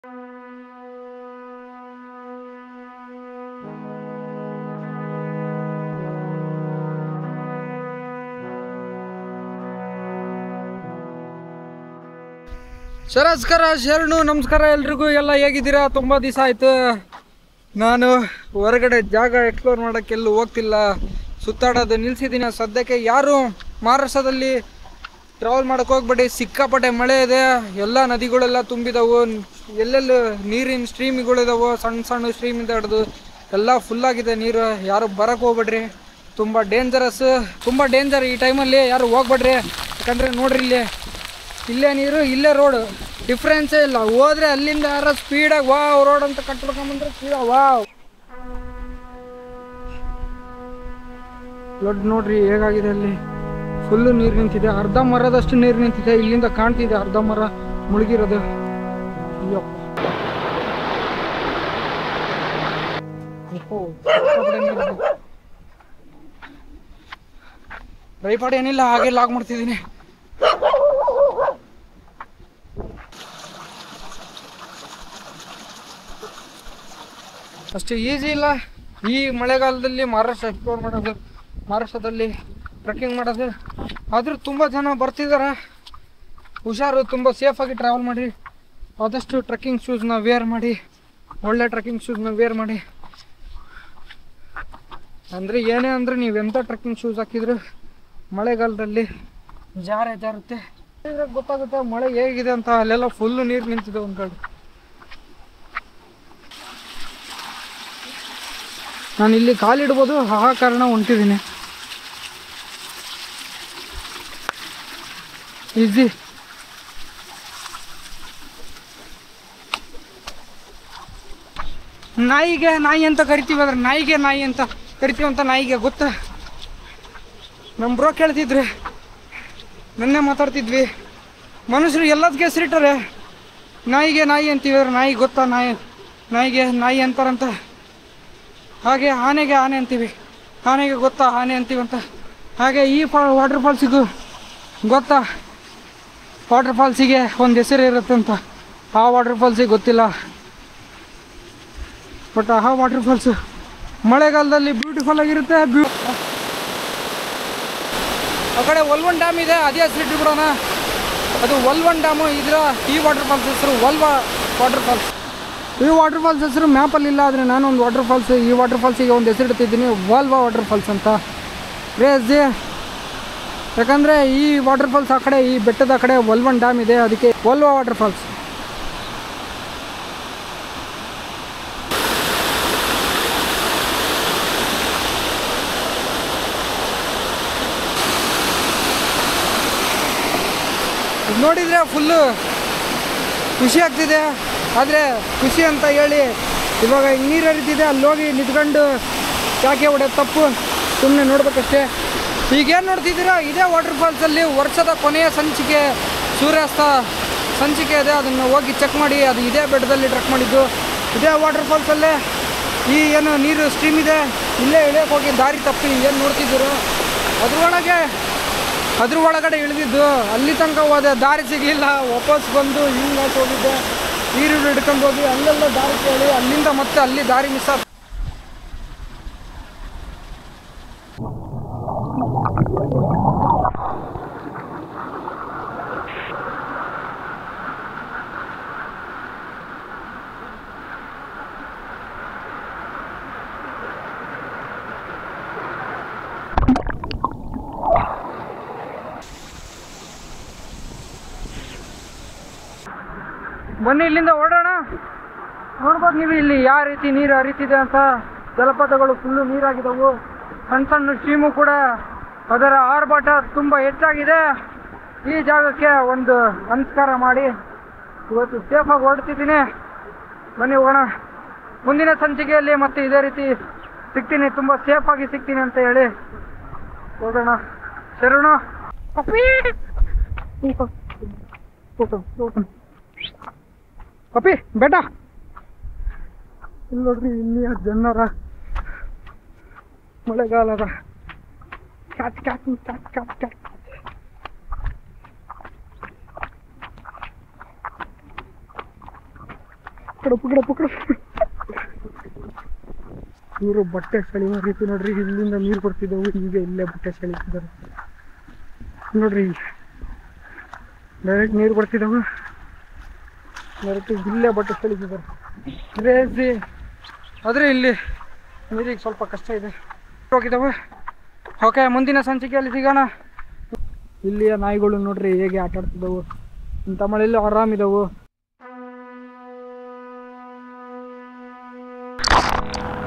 ಸರಸ್ಕರ ಶರಣು ನಮಸ್ಕಾರ ಎಲ್ರಿಗೂ. ಎಲ್ಲ ಹೇಗಿದ್ದೀರಾ? ತುಂಬ ದಿವಸ ಆಯಿತು. ನಾನು ಹೊರಗಡೆ ಜಾಗ ಎಕ್ಸ್ಪ್ಲೋರ್ ಮಾಡೋಕ್ಕೆ ಎಲ್ಲೂ ಹೋಗ್ತಿಲ್ಲ, ಸುತ್ತಾಡೋದು ನಿಲ್ಲಿಸಿದ್ದೀನಿ ಸದ್ಯಕ್ಕೆ. ಯಾರು ಮಹಾರಾಷ್ಟ್ರದಲ್ಲಿ ಟ್ರಾವೆಲ್ ಮಾಡೋಕ್ಕೆ ಹೋಗ್ಬೇಡಿ, ಸಿಕ್ಕಾಪಟ್ಟೆ ಮಳೆ ಇದೆ, ಎಲ್ಲ ನದಿಗಳೆಲ್ಲ ತುಂಬಿದವು, ಎಲ್ಲೆಲ್ಲೂ ನೀರಿನ ಸ್ಟ್ರೀಮ್ಗಳಿದಾವೆ, ಸಣ್ಣ ಸಣ್ಣ ಸ್ಟ್ರೀಮಿಂದ ಹಿಡಿದು ಎಲ್ಲ ಫುಲ್ಲಾಗಿದೆ ನೀರು. ಯಾರು ಬರೋಕ್ಕೆ ಹೋಗ್ಬೇಡ್ರಿ, ತುಂಬ ಡೇಂಜರಸ್, ತುಂಬ ಡೇಂಜರ್ ಈ ಟೈಮಲ್ಲಿ. ಯಾರು ಹೋಗ್ಬೇಡ್ರಿ, ಯಾಕಂದರೆ ನೋಡ್ರಿ ಇಲ್ಲೇ ನೀರು, ಇಲ್ಲೇ ರೋಡು, ಡಿಫ್ರೆನ್ಸೇ ಇಲ್ಲ. ಹೋದ್ರೆ ಅಲ್ಲಿಂದ ಯಾರೋ ಸ್ಪೀಡಾಗಿ ವಾವ್ ರೋಡ್ ಅಂತ ಕಟ್ಬೇಕಂದ್ರೆ ಸ್ಪೀಡಾಗಿ ವಾವ್. ಫ್ಲಡ್ ನೋಡ್ರಿ ಹೇಗಾಗಿದೆ, ಅಲ್ಲಿ ಫುಲ್ಲು ನೀರು ನಿಂತಿದೆ, ಅರ್ಧ ಮರದಷ್ಟು ನೀರು ನಿಂತಿದೆ, ಇಲ್ಲಿಂದ ಕಾಣ್ತಿದೆ ಅರ್ಧ ಮರ ಮುಳುಗಿರೋದು. ರೈಪಾಡ್ ಏನಿಲ್ಲ, ಹಾಗೆ ಲಾಗ್ ಮಾಡ್ತಿದ್ದೀನಿ. ಅಷ್ಟು ಈಸಿ ಇಲ್ಲ ಈ ಮಳೆಗಾಲದಲ್ಲಿ ಮಹಾರಾಷ್ಟ್ರ ಎಕ್ಸ್ಪ್ಲೋರ್ ಮಾಡೋದು, ಮಹಾರಾಷ್ಟ್ರದಲ್ಲಿ ಟ್ರೆಕ್ಕಿಂಗ್ ಮಾಡೋದು. ಆದರೂ ತುಂಬ ಜನ ಬರ್ತಿದ್ದಾರೆ. ಹುಷಾರು, ತುಂಬ ಸೇಫಾಗಿ ಟ್ರಾವೆಲ್ ಮಾಡಿ, ಆದಷ್ಟು ಟ್ರೆಕ್ಕಿಂಗ್ ಶೂಸ್ನ ವೇರ್ ಮಾಡಿ, ಒಳ್ಳೆ ಟ್ರೆಕ್ಕಿಂಗ್ ಶೂಸ್ನ ವೇರ್ ಮಾಡಿ. ಅಂದರೆ ಏನೇ ಅಂದರೆ ನೀವು ಎಂಥ ಟ್ರೆಕ್ಕಿಂಗ್ ಶೂಸ್ ಹಾಕಿದ್ರು ಮಳೆಗಾಲದಲ್ಲಿ ಜಾರುತ್ತೆ. ಗೊತ್ತಾಗುತ್ತೆ ಮಳೆ ಹೇಗಿದೆ ಅಂತ. ಅಲ್ಲೆಲ್ಲ ಫುಲ್ಲು ನೀರು ನಿಂತಿದೆ ಒಂದು ಕಡೆ. ನಾನು ಇಲ್ಲಿ ಕಾಲಿಡ್ಬೋದು, ಆ ಕಾರಣ ಹೊಂಟಿದ್ದೀನಿ. ಈಸಿ. ನಾಯಿಗೆ ನಾಯಿ ಅಂತ ಕರಿತೀವಿ, ಅದ್ರ ನಾಯಿಗೆ ನಾಯಿ ಅಂತ ಕರಿತೀವಂತ ನಾಯಿಗೆ ಗೊತ್ತಾ? ನಮ್ಮ ಬ್ರೋ ಕೇಳ್ತಿದ್ರಿ, ನೆನ್ನೆ ಮಾತಾಡ್ತಿದ್ವಿ. ಮನುಷ್ಯರು ಎಲ್ಲದಕ್ಕೆ ಹೆಸರಿಟ್ಟರೆ, ನಾಯಿಗೆ ನಾಯಿ ಅಂತೀವಿ, ಅದ್ರ ನಾಯಿ ಗೊತ್ತಾ? ನಾಯಿಗೆ ನಾಯಿ ಅಂತಾರಂತ. ಹಾಗೆ ಆನೆಗೆ ಆನೆ ಅಂತೀವಿ, ಆನೆಗೆ ಗೊತ್ತಾ ಆನೆ ಅಂತೀವಂತ. ಹಾಗೆ ಈ ವಾಟರ್ ಫಾಲ್ಸಿಗೂ ಗೊತ್ತಾ, ವಾಟರ್ ಫಾಲ್ಸಿಗೆ ಒಂದು ಹೆಸರು ಇರುತ್ತಂತ. ಆ ವಾಟರ್ ಫಾಲ್ಸಿಗೆ ಗೊತ್ತಿಲ್ಲ, ಬಟ್ ಆ ವಾಟರ್ ಫಾಲ್ಸು ಮಳೆಗಾಲದಲ್ಲಿ ಬ್ಯೂಟಿಫುಲ್ ಆಗಿರುತ್ತೆ. ಆ ಕಡೆ ಒಲ್ವನ್ ಡ್ಯಾಮ್ ಇದೆ, ಅದೇ ಹೆಸರು ಬಿಡೋಣ. ಅದು ಒಲ್ವನ್ ಡ್ಯಾಮು. ಈ ವಾಟರ್ ಫಾಲ್ಸ್ ಹೆಸರು ವಲ್ವಾ ವಾಟರ್ ಫಾಲ್ಸ್. ಈ ವಾಟರ್ ಫಾಲ್ಸ್ ಹೆಸರು ಮ್ಯಾಪಲ್ಲಿಲ್ಲ, ಆದರೆ ನಾನು ಒಂದು ವಾಟರ್ ಫಾಲ್ಸ್, ಈ ವಾಟರ್ ಫಾಲ್ಸಿಗೆ ಒಂದು ಹೆಸರು ಇಡ್ತಿದ್ದೀನಿ, ವಾಲ್ವಾ ವಾಟರ್ ಫಾಲ್ಸ್ ಅಂತ. ಕ್ರೇಜಿ. ಯಾಕಂದರೆ ಈ ವಾಟರ್ ಫಾಲ್ಸ್ ಆ ಕಡೆ, ಈ ಬೆಟ್ಟದ ಕಡೆ ವಲ್ವನ್ ಡ್ಯಾಮ್ ಇದೆ, ಅದಕ್ಕೆ ವಲ್ವಾ ವಾಟರ್ ಫಾಲ್ಸ್. ನೋಡಿದರೆ ಫುಲ್ಲು ಖುಷಿ ಆಗ್ತಿದೆ. ಆದರೆ ಖುಷಿ ಅಂತ ಹೇಳಿ ಇವಾಗ ನೀರು ಹರಿತಿದೆ, ಅಲ್ಲಿ ಹೋಗಿ ನಿಂತ್ಕೊಂಡು ಚಾಕೆ ಹೊಡೆಯೋದು ತಪ್ಪು, ಸುಮ್ಮನೆ ನೋಡ್ಬೇಕಷ್ಟೇ. ಈಗೇನು ನೋಡ್ತಿದ್ದೀರಾ, ಇದೇ ವಾಟರ್ ಫಾಲ್ಸಲ್ಲಿ ವರ್ಷದ ಕೊನೆಯ ಸಂಚಿಕೆ, ಸೂರ್ಯಾಸ್ತ ಸಂಚಿಕೆ ಇದೆ, ಅದನ್ನು ಹೋಗಿ ಚೆಕ್ ಮಾಡಿ. ಅದು ಇದೇ ಬೆಟ್ಟದಲ್ಲಿ ಟ್ರೆಕ್ ಮಾಡಿದ್ದು, ಇದೇ ವಾಟರ್ ಫಾಲ್ಸಲ್ಲೇ ಈ ಏನು ನೀರು ಸ್ಟ್ರೀಮ್ ಇದೆ, ಇಲ್ಲೇ ಇಳಿಯೋಕೆ ಹೋಗಿ ದಾರಿ ತಪ್ಪಿ ಏನು ನೋಡ್ತಿದ್ದೀರೋ ಅದ್ರ ಒಳಗಡೆ ಇಳಿದಿದ್ದು. ಅಲ್ಲಿ ತನಕ ಹೋದೆ, ದಾರಿ ಸಿಗಲಿಲ್ಲ, ವಾಪಸ್ ಬಂದು ಹಿಂಗೆ ಹೋಗಿದ್ದೆ, ನೀರು ಹಿಡ್ಕೊಂಡು ಹೋಗಿ ಅಲ್ಲೆಲ್ಲ ದಾರಿ ಕೇಳಿ, ಅಲ್ಲಿಂದ ಮತ್ತೆ ಅಲ್ಲಿ ದಾರಿ ಮಿಸ್ ಆಗ. ಬನ್ನಿ ಇಲ್ಲಿಂದ ಓಡೋಣ. ನೋಡ್ಬೋದು ನೀವು ಇಲ್ಲಿ ಯಾವ ರೀತಿ ನೀರು ಹರಿತಿದೆ ಅಂತ. ಜಲಪಾತಗಳು ಫುಲ್ಲು ನೀರಾಗಿದ್ದವು, ಸಣ್ಣ ಸಣ್ಣ ಸ್ಟ್ರೀಮು ಕೂಡ ಅದರ ಆರ್ಭಟ ತುಂಬ ಹೆಚ್ಚಾಗಿದೆ. ಈ ಜಾಗಕ್ಕೆ ಒಂದು ನಮಸ್ಕಾರ ಮಾಡಿ ಇವತ್ತು ಸೇಫಾಗಿ ಹೊರಡ್ತಿದ್ದೀನಿ. ಬನ್ನಿ ಹೋಗೋಣ. ಮುಂದಿನ ಸಂಚಿಕೆಯಲ್ಲಿ ಮತ್ತೆ ಇದೇ ರೀತಿ ಸಿಗ್ತೀನಿ, ತುಂಬ ಸೇಫಾಗಿ ಸಿಗ್ತೀನಿ ಅಂತ ಹೇಳಿ ಹೋಗೋಣ. ಶರಣು. ಕಪಿ ಬೇಟ ಇಲ್ಲಿ ನೋಡ್ರಿ, ಇಲ್ಲಿಯ ಜನರ ಮಳೆಗಾಲದ catch catch catch catch catch. ಪಕಡ ಪಕಡ ಪಕಡ. ಇವರು ಬಟ್ಟೆ ಸೆಳೆಯುವ ರೀತಿ ನೋಡ್ರಿ, ಇಲ್ಲಿಂದ ನೀರು ಬರ್ತಿದ್ದವು, ಈಗ ಇಲ್ಲೇ ಬಟ್ಟೆ ಸೆಳೀತಿದ್ದಾರೆ ನೋಡ್ರಿ. ಡೈರೆಕ್ಟ್ ನೀರು ಬರ್ತಿದ್ದವು, ಡೈರೆಕ್ಟ್ ಇಲ್ಲೇ ಬಟ್ಟೆ ಸೆಳೀತಿದ್ದಾರೆ. ಕ್ರೇಜಿ. ಆದರೆ ಇಲ್ಲಿ ನೀರಿಗೆ ಸ್ವಲ್ಪ ಕಷ್ಟ ಇದೆ. ಹೋಗಿದ್ದಾವೆ. ಓಕೆ, ಮುಂದಿನ ಸಂಚಿಕೆಯಲ್ಲಿ ಸಿಗೋಣ. ಇಲ್ಲಿಯ ನಾಯಿಗಳು ನೋಡ್ರಿ ಹೇಗೆ ಆಟ ಆಡ್ತಿದ್ದವು, ಇಂಥ ಮಳೆಯಲ್ಲಿ ಆರಾಮಿದ್ದವು.